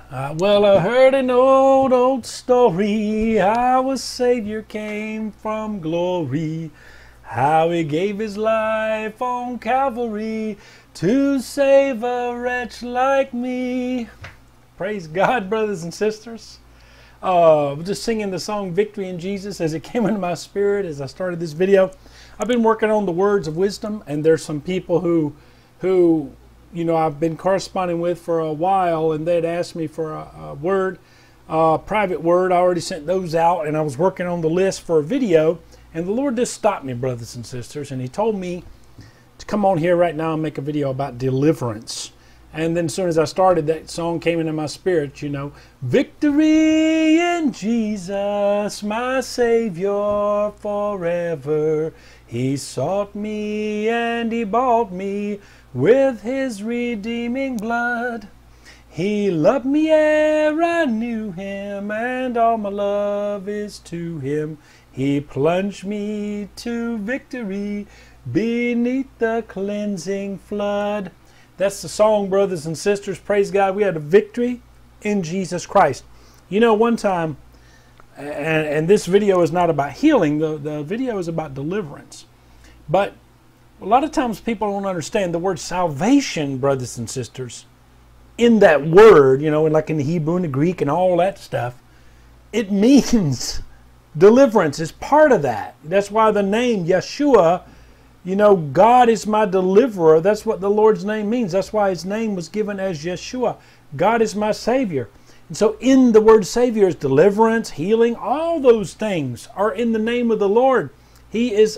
Well, I heard an old story, how a Savior came from glory, how he gave his life on Calvary to save a wretch like me. Praise God, brothers and sisters. Just singing the song Victory in Jesus as it came into my spirit as I started this video. I've been working on the words of wisdom, and there's some people who I've been corresponding with for a while, and they'd asked me for a word, private word. I already sent those out, and I was working on the list for a video, and the Lord just stopped me, brothers and sisters, and he told me to come on here right now and make a video about deliverance. And then as soon as I started, that song came into my spirit, Victory in Jesus, my Savior forever. He sought me and he bought me with his redeeming blood. He loved me ere I knew him, and all my love is to him. He plunged me to victory beneath the cleansing flood. That's the song, brothers and sisters. Praise God. We had a victory in Jesus Christ. One time, and this video is not about healing. The video is about deliverance. But a lot of times people don't understand the word salvation, brothers and sisters. In that word, like in the Hebrew and the Greek and all that stuff, it means deliverance is part of that. That's why the name Yeshua, God is my deliverer. That's what the Lord's name means. That's why his name was given as Yeshua. God is my Savior. And so in the word Savior is deliverance, healing, all those things are in the name of the Lord. He is,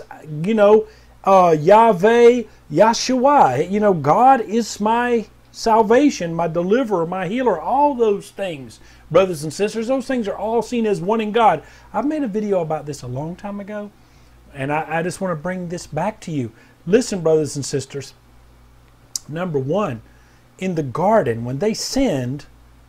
Yahweh, Yeshua. God is my salvation, my deliverer, my healer, all those things, brothers and sisters. Those things are all seen as one in God. I've made a video about this a long time ago, and I just want to bring this back to you. Listen, brothers and sisters. Number one, in the garden, when they sinned,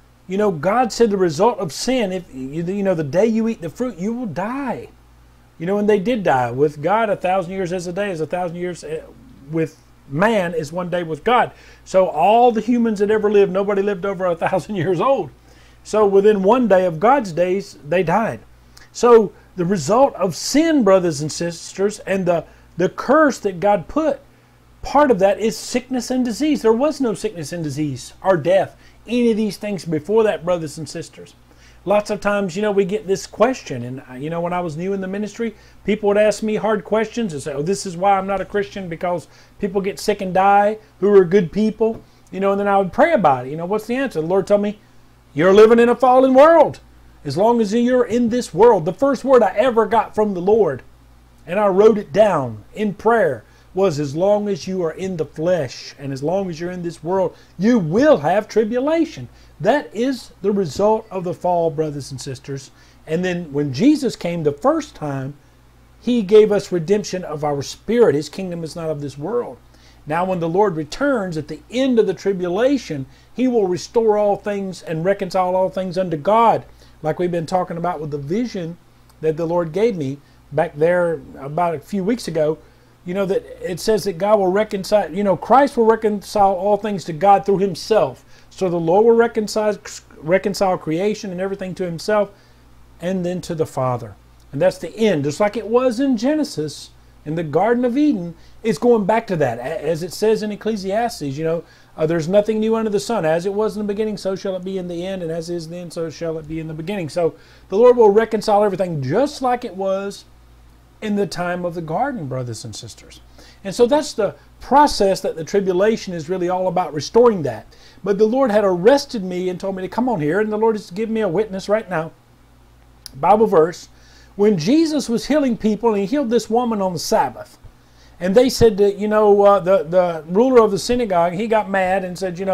God said the result of sin, if the day you eat the fruit, you will die. And they did die. With God, 1,000 years as a day is 1,000 years with man is one day with God. So all the humans that ever lived, nobody lived over 1,000 years old. So within one day of God's days, they died. So the result of sin, brothers and sisters, and the curse that God put, part of that is sickness and disease. There was no sickness and disease or death, any of these things before that, brothers and sisters. Lots of times, we get this question, and when I was new in the ministry, people would ask me hard questions and say, oh, this is why I'm not a Christian, because people get sick and die who are good people, and then I would pray about it. What's the answer? The Lord told me, you're living in a fallen world. As long as you're in this world. The first word I ever got from the Lord, and I wrote it down in prayer, was as long as you are in the flesh and as long as you're in this world, you will have tribulation. That is the result of the fall, brothers and sisters. And then when Jesus came the first time, he gave us redemption of our spirit. His kingdom is not of this world. Now when the Lord returns at the end of the tribulation, he will restore all things and reconcile all things unto God. Like we've been talking about with the vision that the Lord gave me back there about a few weeks ago, that it says that God will reconcile, Christ will reconcile all things to God through himself. So the Lord will reconcile creation and everything to himself and then to the Father. And that's the end. Just like it was in Genesis, in the Garden of Eden, it's going back to that. As it says in Ecclesiastes, there's nothing new under the sun. As it was in the beginning, so shall it be in the end. And as is then, so shall it be in the beginning. So the Lord will reconcile everything just like it was in the time of the garden, brothers and sisters. And so that's the process that the tribulation is really all about, restoring that. But the Lord had arrested me and told me to come on here, and the Lord is giving me a witness right now. Bible verse. When Jesus was healing people, and he healed this woman on the Sabbath, and they said that, the ruler of the synagogue, he got mad and said,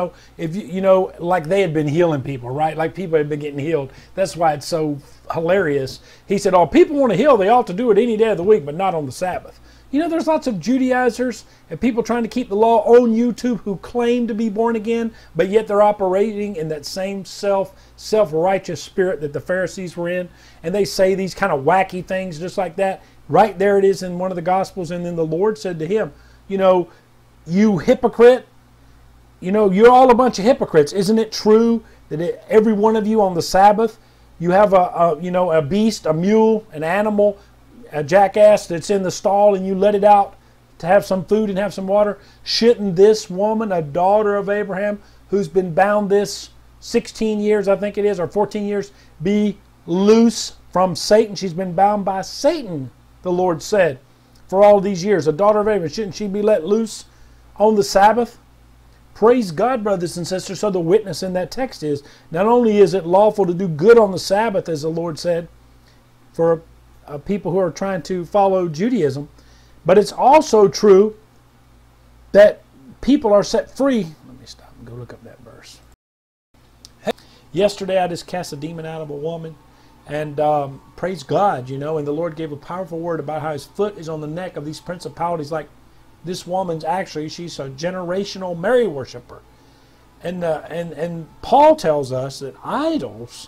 if like they had been healing people, right? Like people had been getting healed. That's why it's so hilarious. He said, oh, people want to heal, they ought to do it any day of the week, but not on the Sabbath. There's lots of Judaizers and people trying to keep the law on YouTube who claim to be born again, but yet they're operating in that same self-righteous spirit that the Pharisees were in. And they say these kind of wacky things just like that. Right there it is in one of the Gospels. And then the Lord said to him, you hypocrite, you're all a bunch of hypocrites. Isn't it true that every one of you on the Sabbath, you have a beast, a mule, an animal, a jackass that's in the stall, and you let it out to have some food and have some water? Shouldn't this woman, a daughter of Abraham, who's been bound this 16 years, I think it is, or 14 years, be loose from Satan? She's been bound by Satan, the Lord said, for all these years. A daughter of Abraham, shouldn't she be let loose on the Sabbath? Praise God, brothers and sisters. So the witness in that text is, not only is it lawful to do good on the Sabbath, as the Lord said, for people who are trying to follow Judaism, but it's also true that people are set free. Let me stop and go look up that verse. Yesterday I just cast a demon out of a woman, and praise God, and the Lord gave a powerful word about how his foot is on the neck of these principalities. Like this woman's she's a generational Mary worshiper. And Paul tells us that idols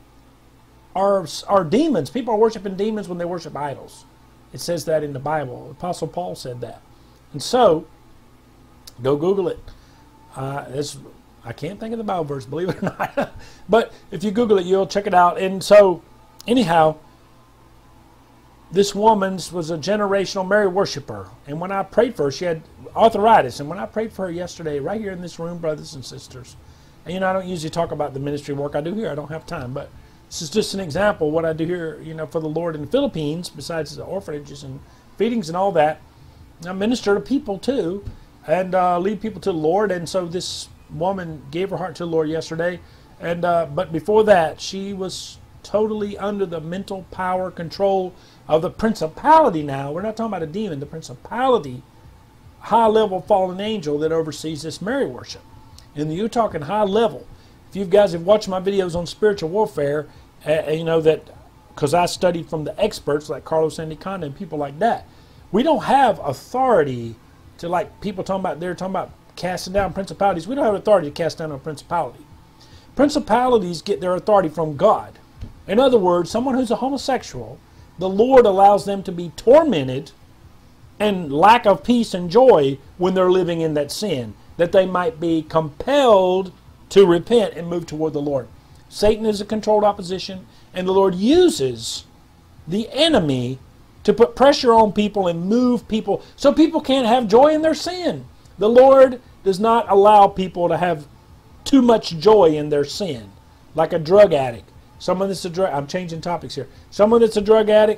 are demons. People are worshiping demons when they worship idols. It says that in the Bible. Apostle Paul said that. And so, go Google it. I can't think of the Bible verse, believe it or not. But if you Google it, you'll check it out. And so, anyhow, this woman was a generational Mary worshiper. And when I prayed for her, she had arthritis. And when I prayed for her yesterday, right here in this room, brothers and sisters, and I don't usually talk about the ministry work I do here. I don't have time. But this is just an example of what I do here, for the Lord in the Philippines, besides the orphanages and feedings and all that. I minister to people too, and lead people to the Lord. And so this woman gave her heart to the Lord yesterday. And but before that, she was totally under the mental power control of the principality. Now, we're not talking about a demon, the principality, high-level fallen angel that oversees this Mary worship. And you're talking high level. If you guys have watched my videos on spiritual warfare, that because I studied from the experts like Carlos Andiconda and people like that. We don't have authority to, like people they're talking about casting down principalities. We don't have authority to cast down a principality. Principalities get their authority from God. In other words, someone who's a homosexual, the Lord allows them to be tormented and lack of peace and joy when they're living in that sin, that they might be compelled to repent and move toward the Lord. Satan is a controlled opposition, and the Lord uses the enemy to put pressure on people and move people so people can't have joy in their sin. The Lord does not allow people to have too much joy in their sin, like a drug addict. Someone that's a drug, I'm changing topics here. Someone that's a drug addict,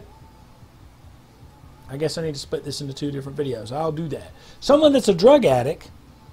I guess I need to split this into 2 different videos. I'll do that. Someone that's a drug addict,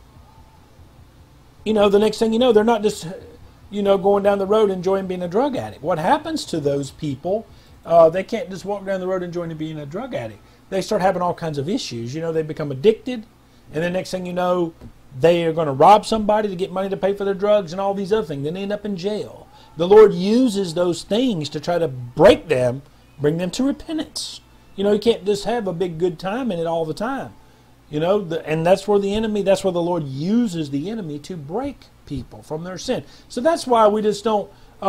the next thing you know, they're not just, going down the road enjoying being a drug addict. What happens to those people, they can't just walk down the road enjoying being a drug addict. They start having all kinds of issues. They become addicted, and the next thing you know, they are going to rob somebody to get money to pay for their drugs and all these other things. Then they end up in jail. The Lord uses those things to try to break them, bring them to repentance. You can't just have a big good time in it all the time. And that's where the enemy, that's where the Lord uses the enemy to break people from their sin. So that's why we just don't,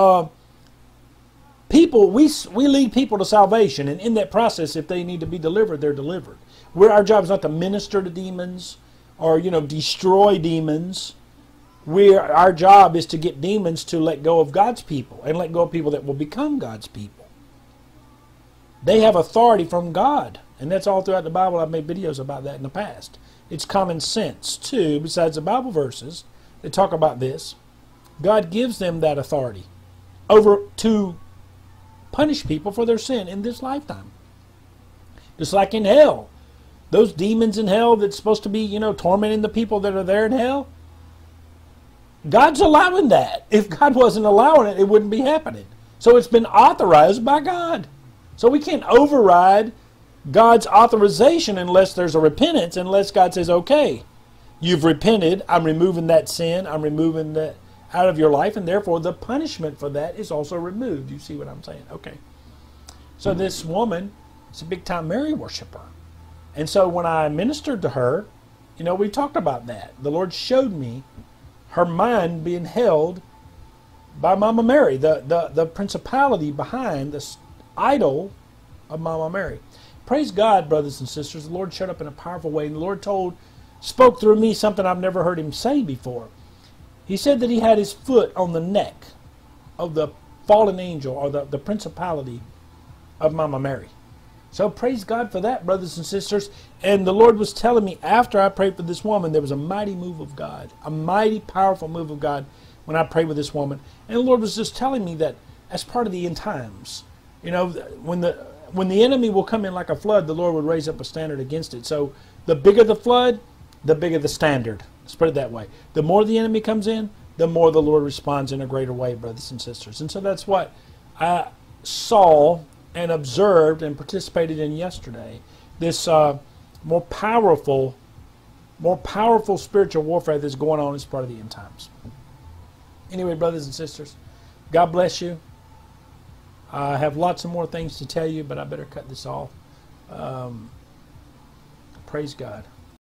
we lead people to salvation, and in that process, if they need to be delivered, they're delivered. Our job is not to minister to demons or, destroy demons. Our job is to get demons to let go of God's people and let go of people that will become God's people. They have authority from God. And that's all throughout the Bible. I've made videos about that in the past. It's common sense, too, besides the Bible verses that talk about this. God gives them that authority over to punish people for their sin in this lifetime. Just like in hell. Those demons in hell that's supposed to be, tormenting the people that are there in hell, God's allowing that. If God wasn't allowing it, it wouldn't be happening. So it's been authorized by God. So we can't override God's authorization unless there's a repentance, unless God says, okay, you've repented, I'm removing that sin, I'm removing that out of your life, and therefore the punishment for that is also removed. You see what I'm saying? Okay. So this woman is a big-time Mary worshiper. And so when I ministered to her, we talked about that. The Lord showed me her mind being held by Mama Mary, the principality behind this idol of Mama Mary. Praise God, brothers and sisters. The Lord showed up in a powerful way, and the Lord spoke through me something I've never heard him say before. He said that he had his foot on the neck of the fallen angel, or the principality of Mama Mary. So praise God for that, brothers and sisters. And the Lord was telling me after I prayed for this woman, there was a mighty move of God, a mighty powerful move of God when I prayed with this woman. And the Lord was just telling me that as part of the end times, you know, when the enemy will come in like a flood, the Lord would raise up a standard against it. So the bigger the flood, the bigger the standard. Let's put it that way. The more the enemy comes in, the more the Lord responds in a greater way, brothers and sisters. And so that's what I saw and observed and participated in yesterday. This more powerful spiritual warfare that's going on as part of the end times. Anyway, brothers and sisters, God bless you. I have lots of more things to tell you, but I better cut this off. Praise God.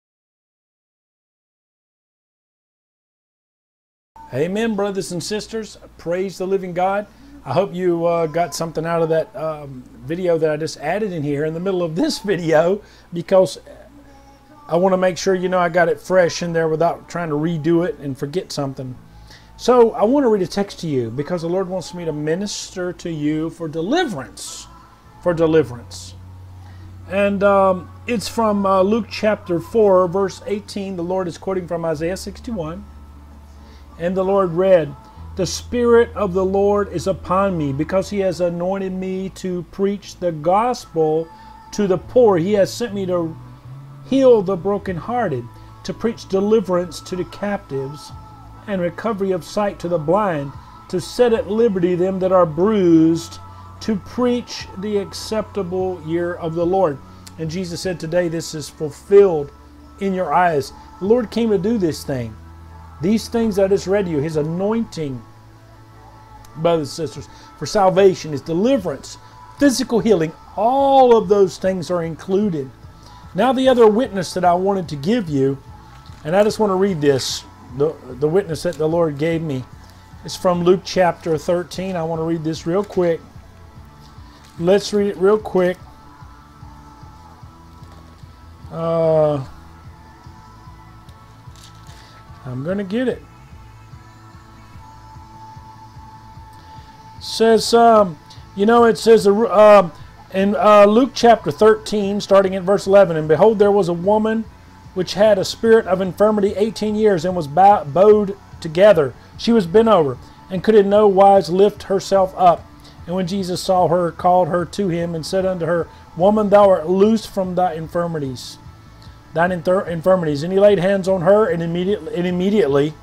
Amen, brothers and sisters. Praise the living God. I hope you got something out of that video that I just added in here in the middle of this video, because I want to make sure you know I got it fresh in there without trying to redo it and forget something. So I want to read a text to you because the Lord wants me to minister to you for deliverance. For deliverance. And it's from Luke chapter 4, verse 18. The Lord is quoting from Isaiah 61. And the Lord read, "The Spirit of the Lord is upon me, because He has anointed me to preach the gospel to the poor. He has sent me to heal the brokenhearted, to preach deliverance to the captives, and recovery of sight to the blind, to set at liberty them that are bruised, to preach the acceptable year of the Lord." And Jesus said today, this is fulfilled in your eyes. The Lord came to do this thing. These things that I just read to you, His anointing, brothers and sisters, for salvation, His deliverance, physical healing, all of those things are included. Now the other witness that I wanted to give you, and I just want to read this, the witness that the Lord gave me. It's from Luke chapter 13. I want to read this real quick. Let's read it real quick. I'm going to get it. It says, it says in Luke chapter 13, starting at verse 11, "And behold, there was a woman which had a spirit of infirmity 18 years, and was bowed together. She was bent over, and could in no wise lift herself up. And when Jesus saw her, called her to him, and said unto her, Woman, thou art loosed from thy infirmities. And he laid hands on her, and immediately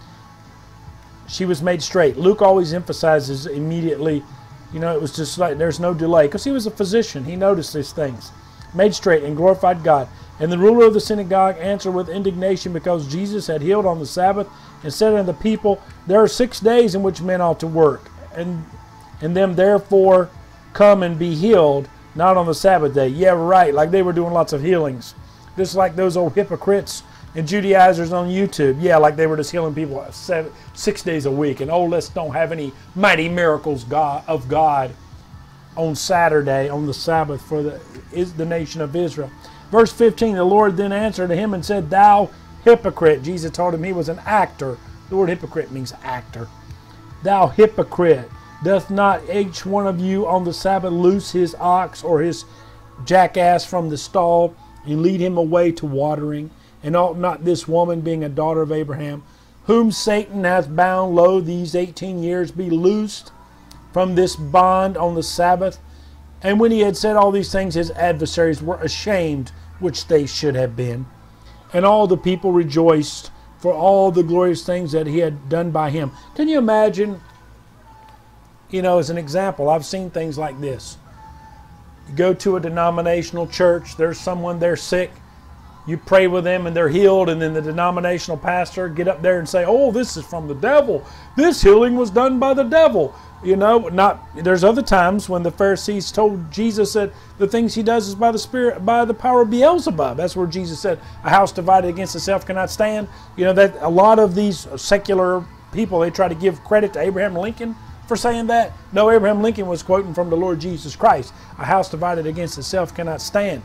she was made straight. Luke always emphasizes immediately. You know, it was just like there's no delay, because he was a physician. He noticed these things. Made straight and glorified God. And the ruler of the synagogue answered with indignation, because Jesus had healed on the Sabbath, and said unto the people, There are 6 days in which men ought to work, and them therefore come and be healed, not on the Sabbath day. Yeah, right, like they were doing lots of healings. Just like those old hypocrites and Judaizers on YouTube. Yeah, like they were just healing people 6 days a week. And let's don't have any mighty miracles of God on Saturday, on the Sabbath, for the nation of Israel. Verse 15, the Lord then answered him and said, Thou hypocrite. Jesus told him he was an actor. The word hypocrite means actor. Thou hypocrite. Doth not each one of you on the Sabbath loose his ox or his jackass from the stall, and lead him away to watering? And ought not this woman, being a daughter of Abraham, whom Satan hath bound low these 18 years, be loosed from this bond on the Sabbath? And when he had said all these things, his adversaries were ashamed, which they should have been. And all the people rejoiced for all the glorious things that he had done by him. Can you imagine, as an example, I've seen things like this. You go to a denominational church, there's someone there sick, you pray with them and they're healed, and then the denominational pastor get up there and say, oh, this is from the devil. This healing was done by the devil. There's other times when the Pharisees told Jesus that the things he does is by the Spirit, by the power of Beelzebub. That's where Jesus said, a house divided against itself cannot stand. That a lot of these secular people, they try to give credit to Abraham Lincoln for saying that. No, Abraham Lincoln was quoting from the Lord Jesus Christ. A house divided against itself cannot stand.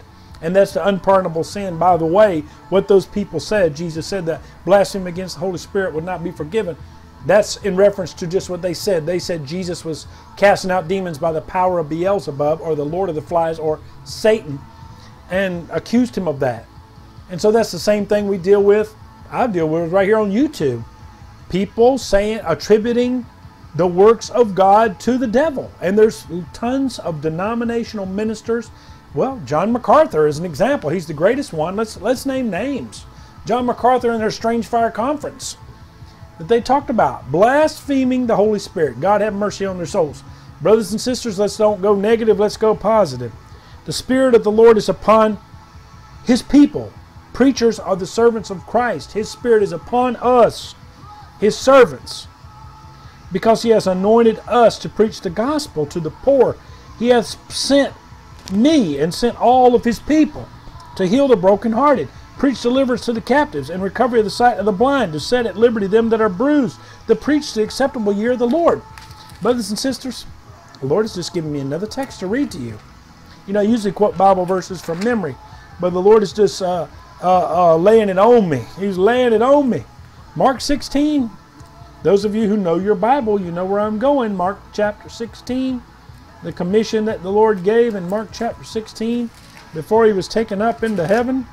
And that's the unpardonable sin. By the way, what those people said, Jesus said that blasphemy against the Holy Spirit would not be forgiven. That's in reference to just what they said. They said Jesus was casting out demons by the power of Beelzebub, or the Lord of the Flies, or Satan, and accused him of that. And so that's the same thing we deal with. I deal with right here on YouTube. People saying, attributing the works of God to the devil. And there's tons of denominational ministers. Well, John MacArthur is an example. He's the greatest one. Let's name names. John MacArthur in their Strange Fire Conference that they talked about blaspheming the Holy Spirit. God have mercy on their souls. Brothers and sisters, let's don't go negative, let's go positive. The Spirit of the Lord is upon His people. Preachers are the servants of Christ. His Spirit is upon us, His servants, because He has anointed us to preach the gospel to the poor. He has sent me and sent all of His people to heal the brokenhearted, preach deliverance to the captives, and recovery of the sight of the blind, to set at liberty them that are bruised, to preach the acceptable year of the Lord. Brothers and sisters, the Lord has just given me another text to read to you. You know, I usually quote Bible verses from memory, but the Lord is just laying it on me. He's laying it on me. Mark 16. Those of you who know your Bible, you know where I'm going. Mark chapter 16. The commission that the Lord gave in Mark chapter 16 before He was taken up into heaven.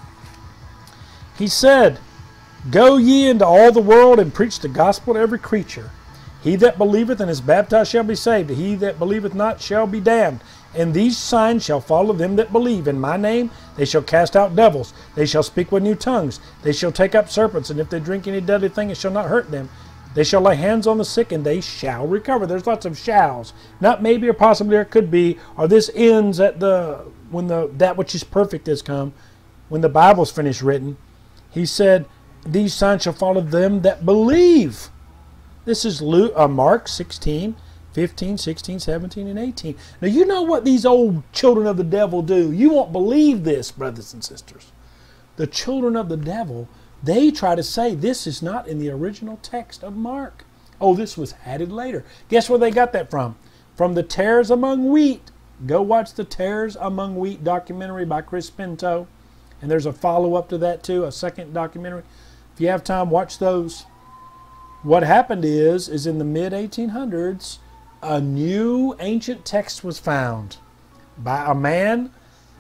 He said, "Go ye into all the world and preach the gospel to every creature. He that believeth and is baptized shall be saved. He that believeth not shall be damned. And these signs shall follow them that believe. In my name they shall cast out devils. They shall speak with new tongues. They shall take up serpents. And if they drink any deadly thing, it shall not hurt them. They shall lay hands on the sick, and they shall recover." There's lots of shalls. Not maybe or possibly or could be, or this ends at when that which is perfect has come, when the Bible's finished written. He said, "These signs shall follow them that believe." This is Mark 16, 15, 16, 17, and 18. Now you know what these old children of the devil do. You won't believe this, brothers and sisters. The children of the devil, they try to say this is not in the original text of Mark. Oh, this was added later. Guess where they got that from? From the Tares Among Wheat. Go watch the Tares Among Wheat documentary by Chris Pinto. And there's a follow-up to that too, a second documentary. If you have time, watch those. What happened is in the mid-1800s, a new ancient text was found by a man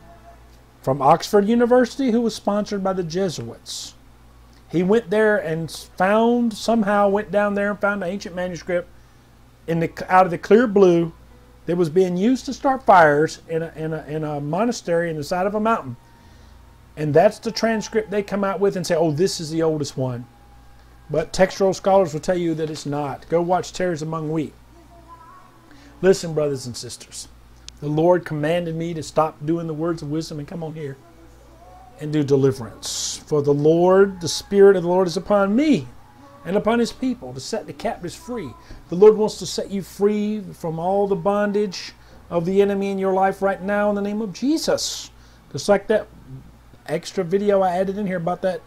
from Oxford University who was sponsored by the Jesuits. He went there and somehow went down there and found an ancient manuscript out of the clear blue that was being used to start fires in a monastery in the side of a mountain. And that's the transcript they come out with and say, oh, this is the oldest one. But textual scholars will tell you that it's not. Go watch Tares Among Wheat. Listen, brothers and sisters. The Lord commanded me to stop doing the words of wisdom and come on here and do deliverance. For the Lord, the Spirit of the Lord is upon me and upon His people to set the captives free. The Lord wants to set you free from all the bondage of the enemy in your life right now in the name of Jesus. Just like that extra video I added in here about that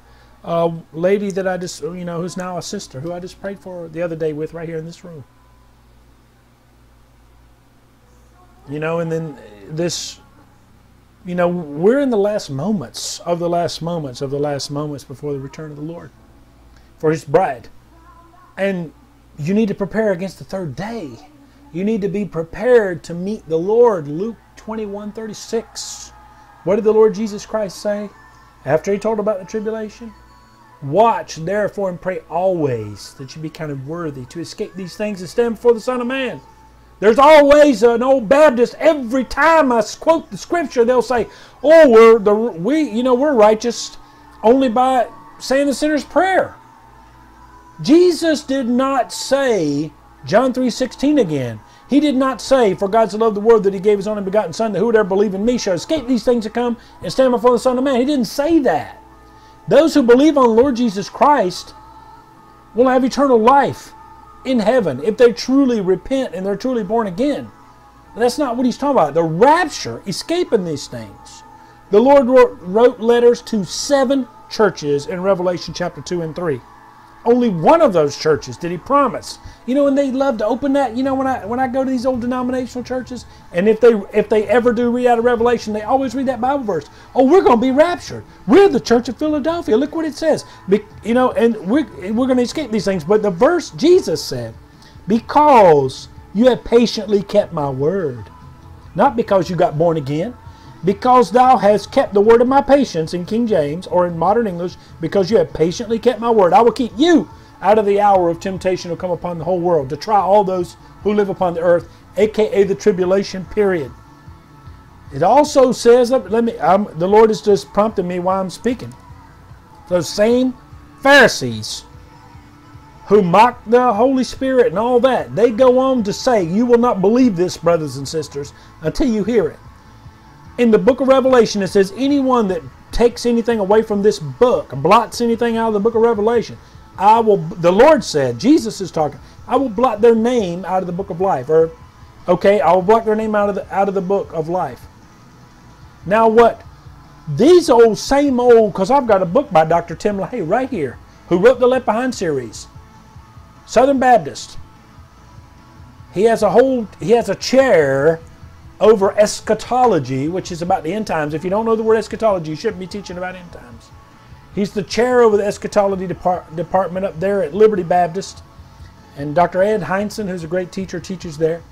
lady that I just, who's now a sister, who I just prayed for the other day with right here in this room. And then this, we're in the last moments of the last moments of the last moments before the return of the Lord for His bride. And you need to prepare against the third day. You need to be prepared to meet the Lord. Luke 21:36. What did the Lord Jesus Christ say after He told about the tribulation? "Watch therefore and pray always that you be counted worthy to escape these things and stand before the Son of Man." There's always an old Baptist. Every time I quote the scripture, they'll say, "Oh, we're righteous only by saying the sinner's prayer." Jesus did not say John 3:16 again. He did not say, "For God so loved the world that He gave His only begotten Son, that whoever believe in Me shall escape these things to come and stand before the Son of Man." He didn't say that. Those who believe on the Lord Jesus Christ will have eternal life in heaven if they truly repent and they're truly born again. But that's not what He's talking about. The rapture, escaping these things. The Lord wrote letters to 7 churches in Revelation chapter 2 and 3. Only one of those churches did he promise. You know, and they love to open that. You know, when I go to these old denominational churches, and if they ever do read out of Revelation, they always read that Bible verse. Oh, we're going to be raptured. We're the Church of Philadelphia. Look what it says. You know, and we're going to escape these things. But the verse Jesus said, because you have patiently kept my word, not because you got born again, because thou hast kept the word of my patience in King James, or in modern English, because you have patiently kept my word, I will keep you out of the hour of temptation will come upon the whole world, to try all those who live upon the earth, aka the tribulation period. It also says, the Lord is just prompting me while I'm speaking. Those same Pharisees who mock the Holy Spirit and all that, they go on to say, you will not believe this, brothers and sisters, until you hear it. In the book of Revelation, it says, anyone that takes anything away from this book, blots anything out of the book of Revelation, the Lord said, Jesus is talking, I will blot their name out of the book of life. Or, okay, I will blot their name out of the book of life. Now what? These same old, because I've got a book by Dr. Tim LaHaye right here, who wrote the Left Behind series. Southern Baptist. He has a chair over eschatology, which is about the end times. If you don't know the word eschatology, you shouldn't be teaching about end times. He's the chair over the eschatology department up there at Liberty Baptist. And Dr. Ed Heinzen, who's a great teacher, teaches there.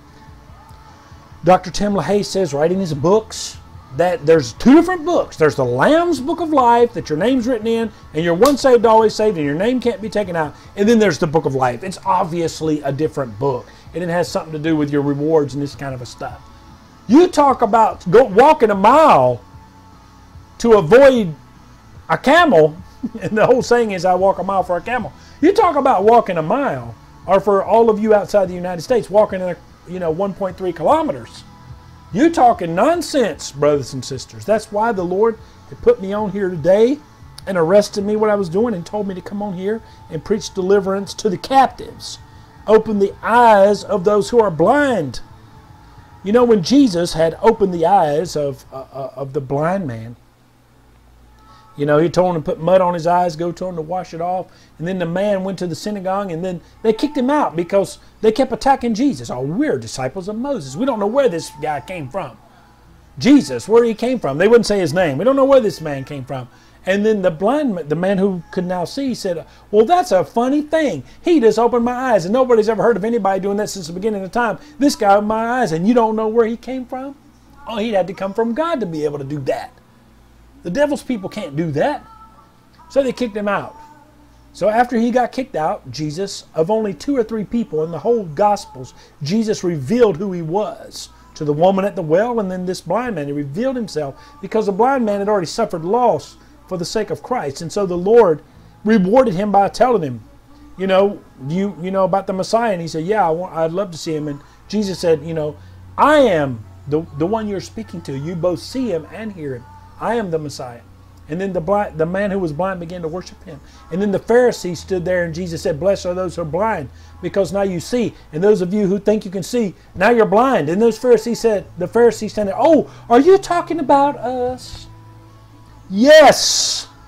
Dr. Tim LaHaye says, right in his books, that there's two different books. There's the Lamb's Book of Life that your name's written in, and you're once saved, always saved, and your name can't be taken out. And then there's the Book of Life. It's obviously a different book, and it has something to do with your rewards and this kind of a stuff. You talk about walking a mile to avoid a camel, and the whole saying is, I walk a mile for a camel. You talk about walking a mile, or for all of you outside the United States, walking 1.3 kilometers. You're talking nonsense, brothers and sisters. That's why the Lord had put me on here today and arrested me what I was doing and told me to come on here and preach deliverance to the captives. Open the eyes of those who are blind. You know, when Jesus had opened the eyes of the blind man, you know, he told him to put mud on his eyes, go to him to wash it off. And then the man went to the synagogue, and then they kicked him out because they kept attacking Jesus. Oh, we're disciples of Moses. We don't know where this guy came from. Jesus, where he came from. They wouldn't say his name. We don't know where this man came from. And then the man who could now see said, well, that's a funny thing. He just opened my eyes, and nobody's ever heard of anybody doing that since the beginning of time. This guy opened my eyes, and you don't know where he came from? Oh, he had to come from God to be able to do that. The devil's people can't do that. So they kicked him out. So after he got kicked out, Jesus, of only 2 or 3 people in the whole Gospels, Jesus revealed who he was to the woman at the well, and then this blind man. He revealed himself because the blind man had already suffered loss for the sake of Christ. And so the Lord rewarded him by telling him, you know about the Messiah. And he said, yeah, I'd love to see him. And Jesus said, I am the one you're speaking to. You both see him and hear him. I am the Messiah. And then the man who was blind began to worship him. And then the Pharisees stood there, and Jesus said, blessed are those who are blind, because now you see. And those of you who think you can see, now you're blind. And those Pharisees said, the Pharisees stand there, oh, are you talking about us? Yes.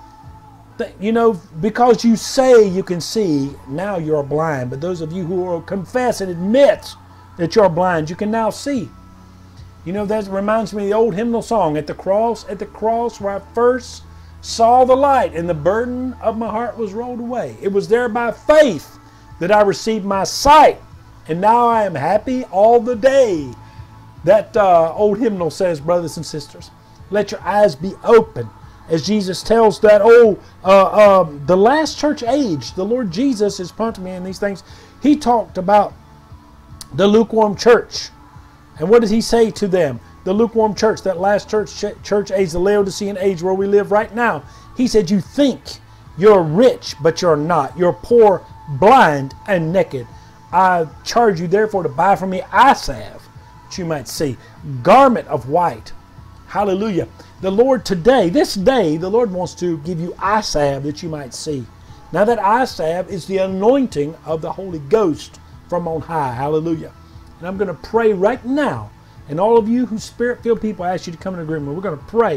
Because you say you can see, now you're blind. But those of you who will confess and admit that you're blind, you can now see. That reminds me of the old hymnal song, at the cross where I first saw the light and the burden of my heart was rolled away. It was there by faith that I received my sight, and now I am happy all the day. That old hymnal says, brothers and sisters, let your eyes be open. As Jesus tells that the last church age, the Lord Jesus is prompting me in these things. He talked about the lukewarm church. And what did he say to them? The lukewarm church, that last church age, the Laodicean age where we live right now. He said, you think you're rich, but you're not. You're poor, blind, and naked. I charge you therefore to buy from me eye salve, that you might see. Garment of white. Hallelujah. The Lord today, this day, the Lord wants to give you eye salve that you might see. Now that eye salve is the anointing of the Holy Ghost from on high. Hallelujah. And I'm going to pray right now. And all of you who spirit-filled people, I ask you to come in agreement. We're going to pray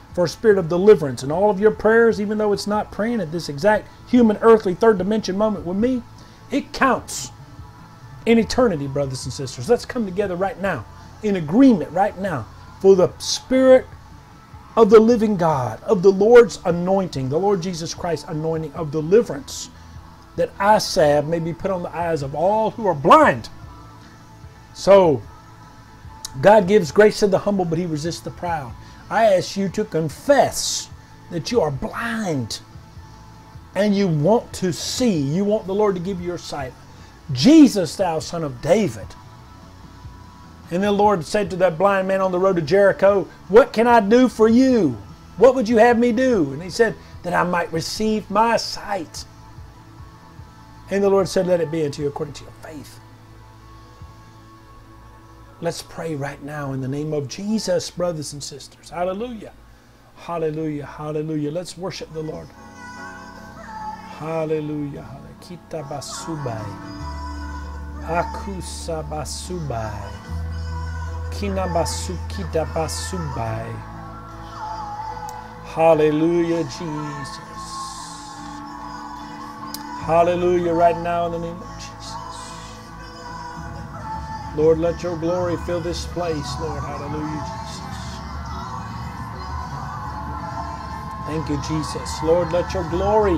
for a spirit of deliverance. And all of your prayers, even though it's not praying at this exact human, earthly, third dimension moment with me, it counts in eternity, brothers and sisters. Let's come together right now, in agreement right now, for the Spirit of the living God, of the Lord's anointing, the Lord Jesus Christ's anointing of deliverance, that eye salve may be put on the eyes of all who are blind. So, God gives grace to the humble, but He resists the proud. I ask you to confess that you are blind and you want to see. You want the Lord to give you your sight. Jesus, thou son of David. And the Lord said to that blind man on the road to Jericho, what can I do for you? What would you have me do? And he said, that I might receive my sight. And the Lord said, let it be unto you according to your faith. Let's pray right now in the name of Jesus, brothers and sisters. Hallelujah. Hallelujah. Hallelujah. Let's worship the Lord. Hallelujah. Kita basubai. Akusa basubai. Kina basukita basubai. Hallelujah, Jesus. Hallelujah right now in the name of Jesus. Lord, let your glory fill this place, Lord. Hallelujah, Jesus. Thank you, Jesus. Lord, let your glory.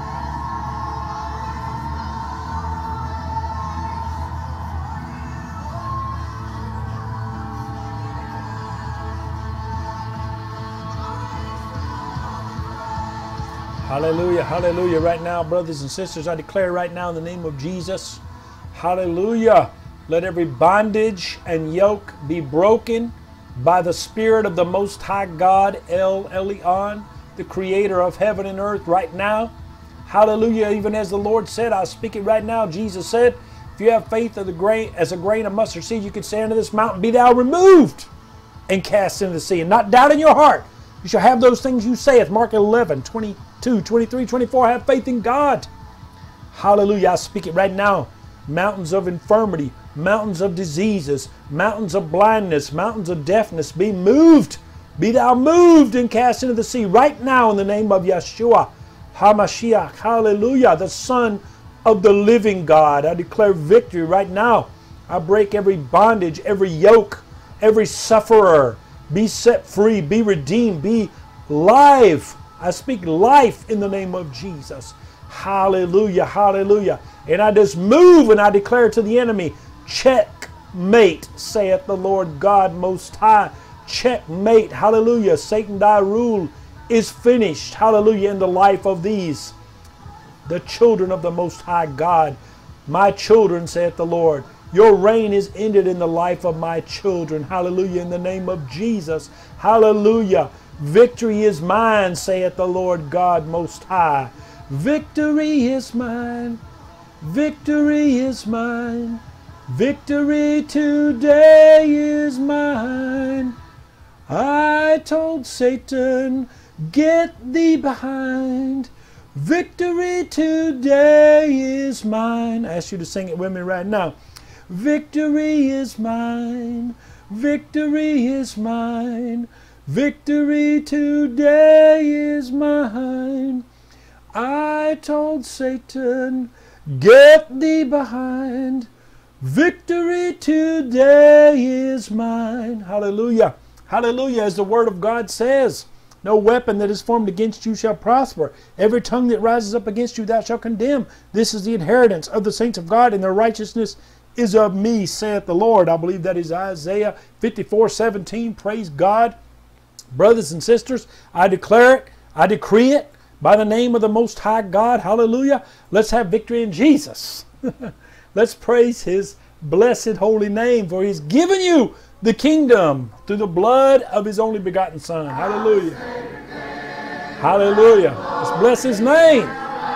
Hallelujah, hallelujah. Right now, brothers and sisters, I declare right now in the name of Jesus, hallelujah. Let every bondage and yoke be broken by the Spirit of the Most High God, El Elyon, the Creator of heaven and earth right now. Hallelujah. Even as the Lord said, I speak it right now. Jesus said, if you have faith as a grain of mustard seed, you could say unto this mountain, be thou removed and cast into the sea, and not doubt in your heart. You shall have those things you saith. Mark 11, 22, 23, 24. Have faith in God. Hallelujah. I speak it right now. Mountains of infirmity, mountains of diseases, mountains of blindness, mountains of deafness, be moved. Be thou moved and cast into the sea right now in the name of Yeshua HaMashiach. Hallelujah. The Son of the living God. I declare victory right now. I break every bondage, every yoke, every sufferer. Be set free, be redeemed, be live. I speak life in the name of Jesus. Hallelujah, hallelujah. And I just move and I declare to the enemy, checkmate, saith the Lord God Most High. Checkmate, hallelujah. Satan, thy rule is finished, hallelujah, in the life of these, the children of the Most High God. My children, saith the Lord. Your reign is ended in the life of my children. Hallelujah, in the name of Jesus. Hallelujah. Victory is mine, saith the Lord God Most High. Victory is mine. Victory is mine. Victory today is mine. I told Satan, get thee behind. Victory today is mine. I ask you to sing it with me right now. Victory is mine. Victory is mine. Victory today is mine. I told Satan, get thee behind. Victory today is mine. Hallelujah. Hallelujah. As the Word of God says, no weapon that is formed against you shall prosper. Every tongue that rises up against you thou shalt condemn. This is the inheritance of the saints of God, and their righteousness is of me, saith the Lord. I believe that is Isaiah 54:17. Praise God. Brothers and sisters, I declare it, I decree it by the name of the Most High God. Hallelujah. Let's have victory in Jesus. Let's praise His blessed holy name, for He's given you the kingdom through the blood of His only begotten Son. Hallelujah. Hallelujah. Let's bless His name.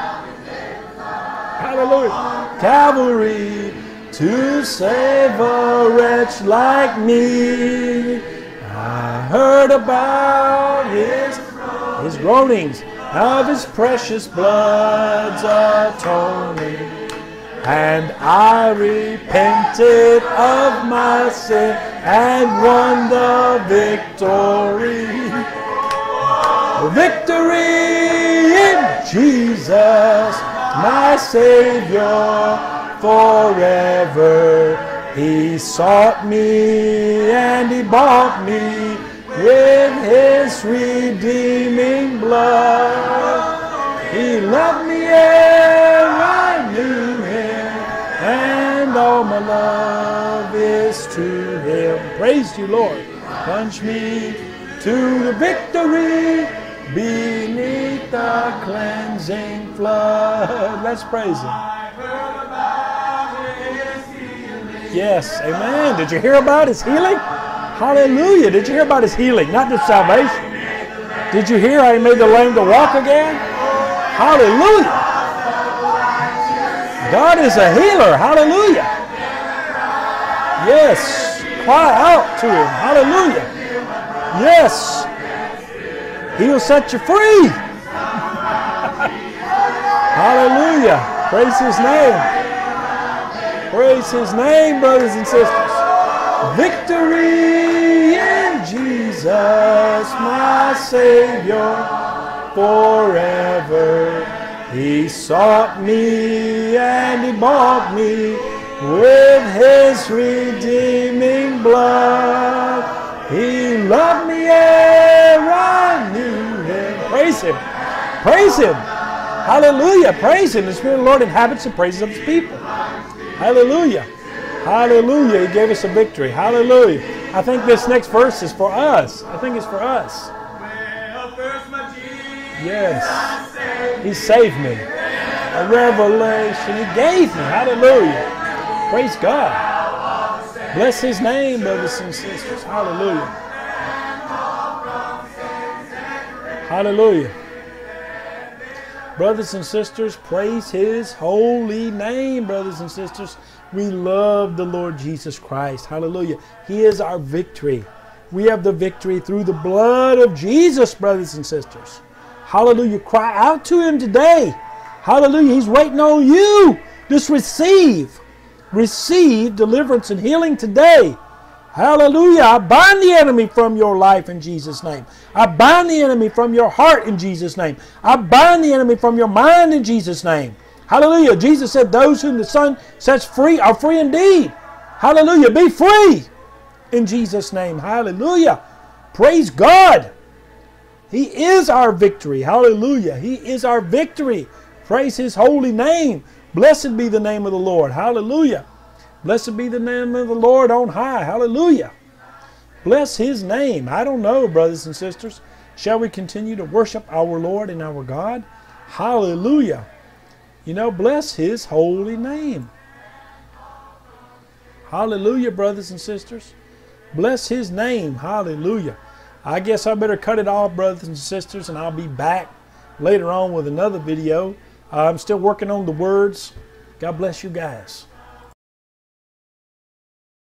Hallelujah. Calvary, to save a wretch like me. I heard about His groanings, of His precious blood's atoning, and I repented of my sin and won the victory. Victory in Jesus, my Savior, forever. He sought me and He bought me with His redeeming blood. He loved me ere I knew Him, and all my love is to Him. Praise you, Lord. Plunge me to the victory beneath the cleansing flood. Let's praise Him. Yes, amen. Did you hear about His healing? Hallelujah. Did you hear about His healing? Not just salvation. Did you hear how He made the lame to walk again? Hallelujah. God is a healer. Hallelujah. Yes. Cry out to Him. Hallelujah. Yes. He will set you free. Hallelujah. Praise His name. Praise His name, brothers and sisters. Victory in Jesus, my Savior, forever. He sought me and He bought me with His redeeming blood. He loved me ere I knew Him. Praise Him. Praise Him. Hallelujah. Praise Him. The Spirit of the Lord inhabits the praises of His people. Hallelujah. Hallelujah. He gave us a victory. Hallelujah. I think this next verse is for us. I think it's for us. Yes. He saved me. A revelation He gave me. Hallelujah. Praise God. Bless His name, brothers and sisters. Hallelujah. Hallelujah. Brothers and sisters, praise His holy name, brothers and sisters. We love the Lord Jesus Christ. Hallelujah. He is our victory. We have the victory through the blood of Jesus, brothers and sisters. Hallelujah. Cry out to Him today. Hallelujah. He's waiting on you. Just receive deliverance and healing today. Hallelujah. I bind the enemy from your life in Jesus' name. I bind the enemy from your heart in Jesus' name. I bind the enemy from your mind in Jesus' name. Hallelujah. Jesus said those whom the Son sets free are free indeed. Hallelujah. Be free in Jesus' name. Hallelujah. Praise God. He is our victory. Hallelujah. He is our victory. Praise His holy name. Blessed be the name of the Lord. Hallelujah. Blessed be the name of the Lord on high. Hallelujah. Bless His name. I don't know, brothers and sisters. Shall we continue to worship our Lord and our God? Hallelujah. You know, bless His holy name. Hallelujah, brothers and sisters. Bless His name. Hallelujah. I guess I better cut it off, brothers and sisters, and I'll be back later on with another video. I'm still working on the words. God bless you guys.